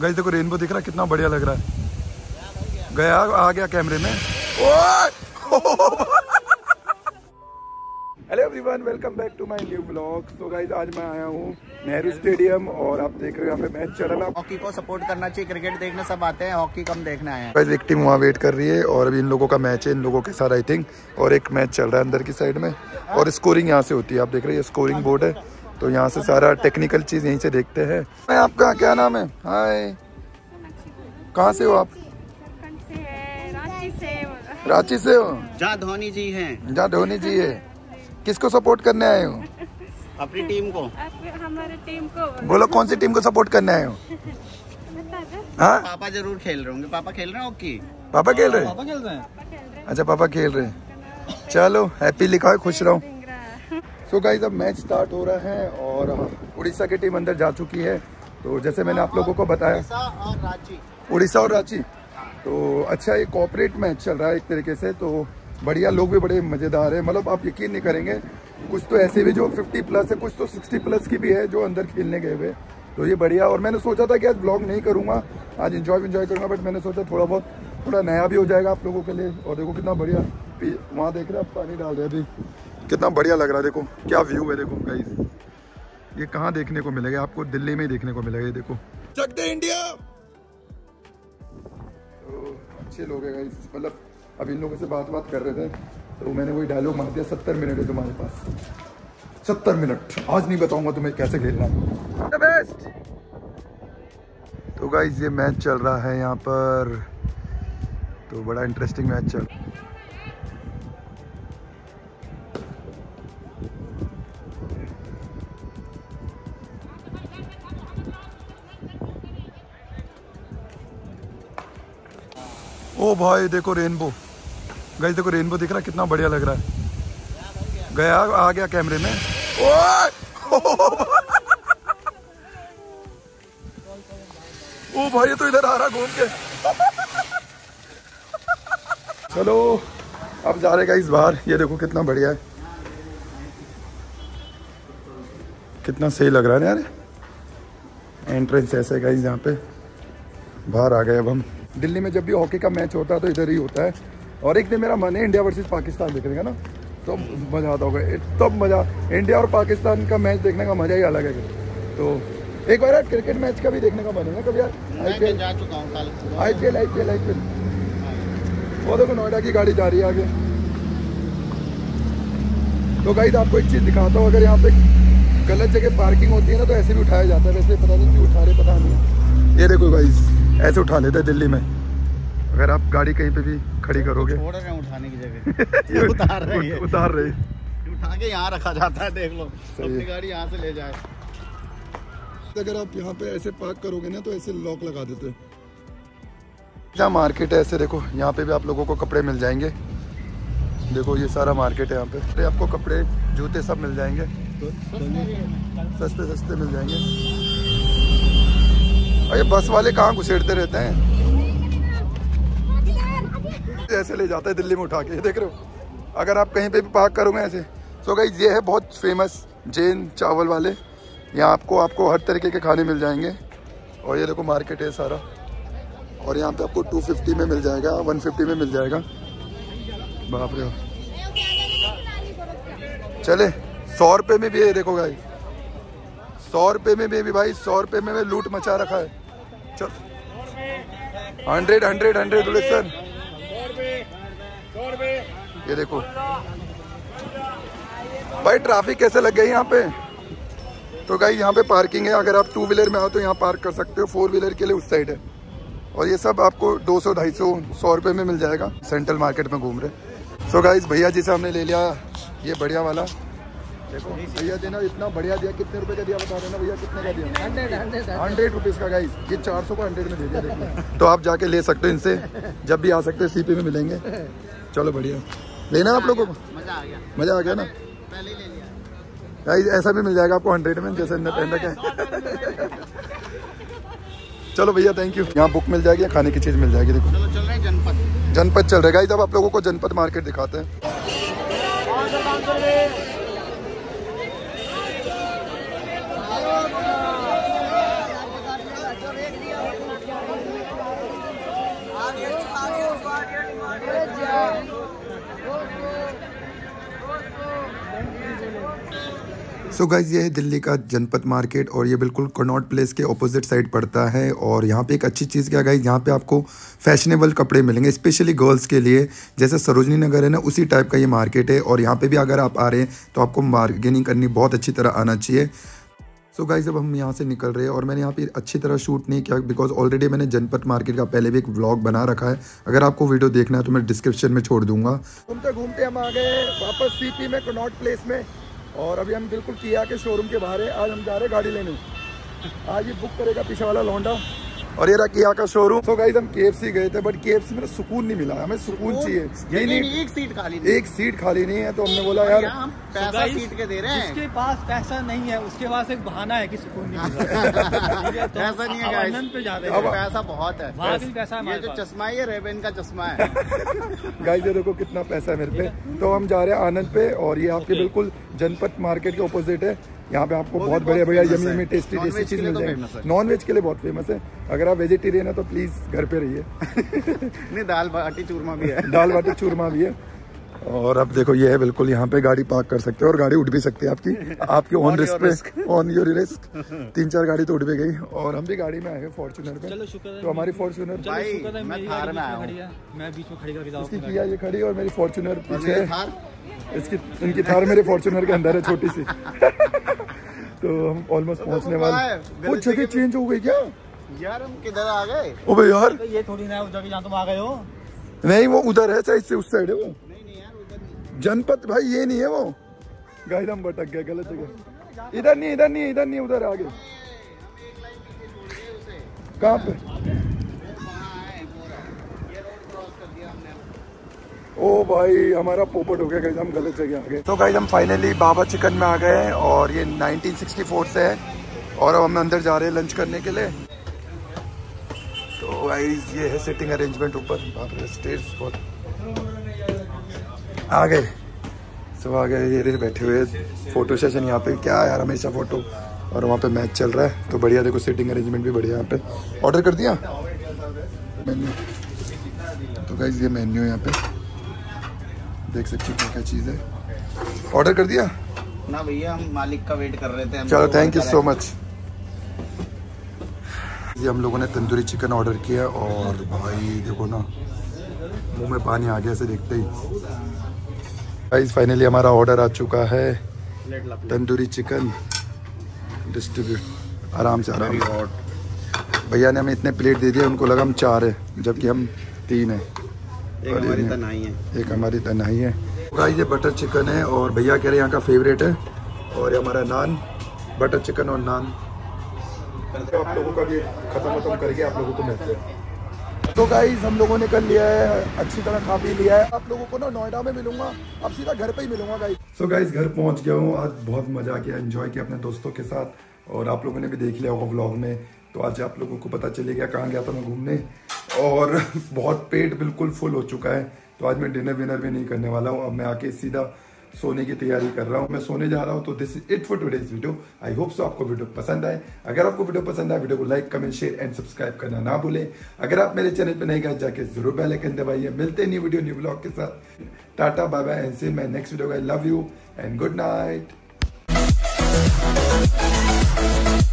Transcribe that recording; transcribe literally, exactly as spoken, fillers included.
Guys देखो rainbow दिख रहा है, कितना बढ़िया लग रहा है। गया आ गया कैमरे में। Hello everyone, welcome back to my new blog. So guys आज मैं आया हूँ नेहरू स्टेडियम और आप देख रहे हो यहाँ पे मैच चल रहा है। हॉकी को सपोर्ट करना चाहिए, क्रिकेट देखने सब आते हैं, हॉकी कम देखने आए हैं। गाइस एक टीम वहाँ वेट कर रही है और अभी इन लोगों का मैच है, इन लोगों के साथ आई थिंक, और एक मैच चल रहा है अंदर की साइड में और स्कोरिंग यहाँ से होती है। आप देख रहे हैं ये स्कोरिंग बोर्ड है, तो यहाँ से सारा टेक्निकल चीज यहीं से देखते हैं। मैं आपका क्या नाम है? हाय, कहाँ से हो आप? रांची से हो? जहाँ धोनी जी हैं। जहाँ धोनी जी है। किसको सपोर्ट करने आए हो? अपनी टीम को। हमारे टीम को। बोलो कौन सी टीम को सपोर्ट करने आए हो? हाँ, पापा जरूर खेल रहे होंगे। पापा खेल रहे हैं हॉकी? पापा खेल रहे हैं? पापा खेल रहे हैं। अच्छा पापा खेल रहे हैं, चलो हैप्पी लिखा है, खुश रहो। सो गाइस अब मैच स्टार्ट हो रहा है और उड़ीसा की टीम अंदर जा चुकी है। तो जैसे मैंने आप लोगों को बताया, और रांची, उड़ीसा और रांची, तो अच्छा ये कोऑपरेट मैच चल रहा है एक तरीके से, तो बढ़िया, लोग भी बड़े मज़ेदार है। मतलब आप यकीन नहीं करेंगे, कुछ तो ऐसे भी जो पचास प्लस है, कुछ तो साठ प्लस की भी है जो अंदर खेलने गए हुए, तो ये बढ़िया। और मैंने सोचा था कि आज ब्लॉग नहीं करूँगा, आज इंजॉय इंजॉय करूँगा, बट मैंने सोचा थोड़ा बहुत थोड़ा नया भी हो जाएगा आप लोगों के लिए। और देखो कितना बढ़िया वहाँ देख रहे हैं आप, पानी डाल रहे हैं अभी, कितना बढ़िया लग रहा है। देखो क्या व्यू है, देखो गाइस, ये कहाँ देखने को मिलेगा आपको? दिल्ली में ही देखने को मिलेगा। ये देखो चक दे इंडिया। तो अच्छे लोग हैं गाइस, मतलब अब इन लोगों से बात बात कर रहे थे तो मैंने वही डायलॉग मार दिया, सत्तर मिनट है तुम्हारे पास, सत्तर मिनट, आज नहीं बताऊंगा तुम्हें कैसे खेलना है। The best. तो गाइस ये मैच चल रहा है यहाँ पर, तो बड़ा इंटरेस्टिंग मैच चल रहा है। ओ भाई देखो रेनबो, गाइस देखो रेनबो दिख रहा है, कितना बढ़िया लग रहा है। गया आ गया कैमरे में। ओ भाई ये तो इधर आ रहा घूम के। चलो अब जा रहे गाइस बाहर, ये देखो कितना बढ़िया है, कितना सही लग रहा है यार। एंट्रेंस ऐसे गाइस, यहाँ पे बाहर आ गए अब हम। दिल्ली में जब भी हॉकी का मैच होता है तो इधर ही होता है, और एक दिन मेरा मन है इंडिया वर्सेस पाकिस्तान देखने का ना, तो मज़ा आता होगा, तब मज़ा। इंडिया और पाकिस्तान का मैच देखने का मज़ा ही अलग है। तो एक बार यार क्रिकेट मैच का भी देखने का मन है ना कभी यार। आई पी एल जा चुका हूँ कल। I P L I P L I P L वो देखो नोएडा की गाड़ी जा रही है आगे। तो गाइस आपको एक चीज़ दिखाता हूँ, अगर यहाँ पे गलत जगह पार्किंग होती है ना तो ऐसे भी उठाया जाता है, वैसे पता नहीं क्यों उठा रहे, पता नहीं। ये देखो गाइस ऐसे उठा लेते हैं दिल्ली में, अगर आप गाड़ी कहीं पे भी खड़ी करोगे। छोड़ रहे हैं उठाने की जगह। ये उतार रहे हैं, उतार रहे उठा के यहाँ रखा जाता है, देख लो अपनी गाड़ी यहाँ से ले जाए। अगर आप यहाँ पे ऐसे पार्क करोगे ना तो ऐसे लॉक लगा देते हैं। जहाँ मार्केट है ऐसे देखो, यहाँ पे भी आप लोगों को कपड़े मिल जाएंगे। देखो ये सारा मार्केट है, यहाँ पे आपको कपड़े जूते सब मिल जाएंगे, सस्ते सस्ते मिल जाएंगे। अरे बस वाले कहाँ घुसेड़ते रहते हैं, ऐसे ले जाता है दिल्ली में उठा के, देख रहे हो। अगर आप कहीं पे भी पार्क करोगे ऐसे। सो गाइस ये है बहुत फेमस जैन चावल वाले, यहाँ आपको आपको हर तरीके के खाने मिल जाएंगे। और ये देखो मार्केट है सारा, और यहाँ पे आपको दो सौ पचास में मिल जाएगा, एक सौ पचास में मिल जाएगा। बाप रे, चले सौ रुपये में भी है, देखो गाइस सौ रुपये में भी भाई, सौ रुपये में भी लूट मचा रखा है। चल हंड्रेड हंड्रेड हंड्रेड सर, ये देखो भाई ट्रैफिक कैसे लग गई यहाँ पे। तो गाइस यहाँ पे पार्किंग है, अगर आप टू व्हीलर में आओ तो यहाँ पार्क कर सकते हो, फोर व्हीलर के लिए उस साइड है। और ये सब आपको दो सौ ढाई सौ सौ रुपये में मिल जाएगा, सेंट्रल मार्केट में घूम रहे। सो गाइस भैया जी से हमने ले लिया ये बढ़िया वाला, देखो भैया देना इतना बढ़िया दिया। कितने रुपए का दिया बता देना भैया, कितने का दिया? हंड्रेड हंड्रेड हंड्रेड रुपीज़ का गाइस, ये चार सौ को हंड्रेड में दे दिया देखो। तो आप जाके ले सकते हो इनसे, जब भी आ सकते हो सीपी में मिलेंगे। चलो बढ़िया, लेना आप लोगों को, मजा आ गया, मजा आ गया ना। पहले ही ले लिया गाइस ऐसा भी मिल जाएगा आपको हंड्रेड में, जैसे इनने पहन रखा है। चलो भैया थैंक यू। यहाँ बुक मिल जाएगी, खाने की चीज़ मिल जाएगी। देखो चलो चल रहे हैं जनपद, जनपद चल रहा है गाइस। अब आप लोगों को जनपद मार्केट दिखाते हैं। सो गाइज ये है दिल्ली का जनपद मार्केट और ये बिल्कुल कनॉट प्लेस के ऑपोजिट साइड पड़ता है। और यहाँ पे एक अच्छी चीज़ क्या गाइज, यहाँ पे आपको फैशनेबल कपड़े मिलेंगे स्पेशली गर्ल्स के लिए। जैसे सरोजनी नगर है ना, उसी टाइप का ये मार्केट है। और यहाँ पे भी अगर आप आ रहे हैं तो आपको बार्गेनिंग करनी बहुत अच्छी तरह आना चाहिए। सो गाइज अब हम यहाँ से निकल रहे हैं और मैंने यहाँ पे अच्छी तरह शूट नहीं किया बिकॉज ऑलरेडी मैंने जनपद मार्केट का पहले भी एक व्लॉग बना रखा है। अगर आपको वीडियो देखना है तो मैं डिस्क्रिप्शन में छोड़ दूंगा। घूमते घूमते हम आ गए वापस सीपी में कनॉट प्लेस में और अभी हम बिल्कुल किया के शोरूम के बाहर है। आज हम जा रहे हैं गाड़ी लेने। आज ये बुक करेगा पीछे वाला लौंडा और ये रहा किया का शोरूम। तो गाइस हम केएफसी गए थे बट केएफसी में सुकून नहीं मिला, हमें सुकून चाहिए। नहीं, नहीं, एक सीट खाली नहीं। एक सीट खाली नहीं है तो हमने बोला यार हम पैसा सीट के दे रहे हैं। जिसके पास पैसा नहीं है उसके पास एक बहाना है कि सुकून नहीं मिल रहा। तो ऐसा नहीं है गाइस, पे जा रहे हैं। पैसा बहुत है, वहाँ भी पैसा है। ये जो चश्मा है ये रेबेन का चश्मा है। गाइस ये देखो कितना पैसा है मेरे पे। तो हम जा रहे हैं आनंद पे और ये आपके बिल्कुल जनपद मार्केट के ऑपोजिट है। यहाँ पे आपको बहुत बढ़िया बढ़िया यमी यमी टेस्टी टेस्टी चीज मिल जाएगी। नॉन वेज के लिए बहुत फेमस है। अगर आप वेजिटेरियन है तो प्लीज घर पे रहिए। नहीं, दाल बाटी चूरमा भी है। दाल बाटी चूरमा भी है। और अब देखो ये है बिल्कुल यहाँ पे गाड़ी पार्क कर सकते हो और गाड़ी उठ भी सकती है आपकी आपकी ऑन रिस्क पे, ऑन योर रिस्क। तीन चार गाड़ी तो उठ भी गई और हम भी गाड़ी में आए हैं फॉर्चूनर पे। चलो शुक्र है तो हमारी फॉर्चूनर मैं थार में आया हूं। मैं बीच में खड़ी करके जाऊं। इसकी किया ये खड़ी और मेरी फॉर्चूनर पीछे है। इसकी इनकी थार मेरे फॉर्चूनर के अंदर है छोटी सी। तो हम ऑलमोस्ट पहुंचने वाले। कुछ जगह चेंज हो गई क्या यार? हम किधर आ गए? ओबे यार तो ये थोड़ी ना उस जगह जहाँ तुम आ गए हो। नहीं वो उधर है, साइड से उस साइड है वो। जनपद भाई ये नहीं है वो। गाइस हम भटक गए गलत जगह। इधर नहीं इधर नहीं इधर नहीं उधर आगे। कहाँ पे? ओ भाई हमारा पोपट हो गया गाइस, हम गलत जगह आ गए। तो गाइस हम फाइनली बाबा चिकन में आ गए हैं और ये नाइनटीन सिक्सटी फोर से है और अब हम अंदर जा रहे हैं लंच करने के लिए। तो गाइस ये है सिटिंग अरेंजमेंट ऊपर। बाप रे स्टेयर्स बहुत आ गए। सब आ गए, ये रे बैठे हुए फोटो सेशन यहाँ पे। क्या यार हमेशा फोटो। और वहाँ पे मैच चल रहा है तो बढ़िया। देखो सिटिंग अरेंजमेंट भी बढ़िया यहाँ पे। ऑर्डर कर दिया मेन्यू। तो गाइस ये मेन्यू यहाँ पे देख सकते हो क्या क्या चीज़ है। ऑर्डर कर दिया ना भैया, हम मालिक का वेट कर रहे थे। चलो थैंक यू सो मच। ये हम लोगों ने तंदूरी चिकन ऑर्डर किया और भाई देखो ना मुंह में पानी आ गया ऐसे देखते ही। गाइस फाइनली हमारा ऑर्डर आ चुका है तंदूरी चिकन। डिस्ट्रीब्यूट आराम से आराम से। भैया ने हमें इतने प्लेट दे दिए, उनको लगा हम चार है जबकि हम तीन है। एक हमारी तन्हाई है एक हमारी तन्हाई है। गाइस ये बटर चिकन है और भैया कह रहे हैं यहाँ का फेवरेट है। और ये हमारा नान, बटर चिकन और नान। आप लोगों का भी खत्म खत्म करके आप लोगों को मिलते हैं। तो गाइस हम लोगों ने कर लिया है, अच्छी तरह खा पी लिया है। आप लोगों को ना नोएडा में मिलूंगा, अब सीधा घर पे ही मिलूंगा गाइस। सो गाइस घर पहुंच गया हूँ। आज बहुत मजा किया, एंजॉय किया अपने दोस्तों के साथ और आप लोगों ने भी देख लिया होगा व्लॉग में। तो आज आप लोगों को पता चले गया कहाँ गया था मैं घूमने। और बहुत पेट बिल्कुल फुल हो चुका है तो आज मैं डिनर विनर भी नहीं करने वाला हूँ। अब मैं आके सीधा सोने की तैयारी कर रहा हूँ, मैं सोने जा रहा हूँ। तो this is it for today's video. I hope so आपको वीडियो पसंद आए। अगर आपको वीडियो पसंद आए वीडियो को like comment share and subscribe करना ना भूलें। अगर आप मेरे चैनल पे नहीं गए जाके जरूर बेल आइकन दबाइए। मिलते हैं न्यू वीडियो न्यू व्लॉग के साथ। Tata bye bye and see you in my next video. I love you and good night.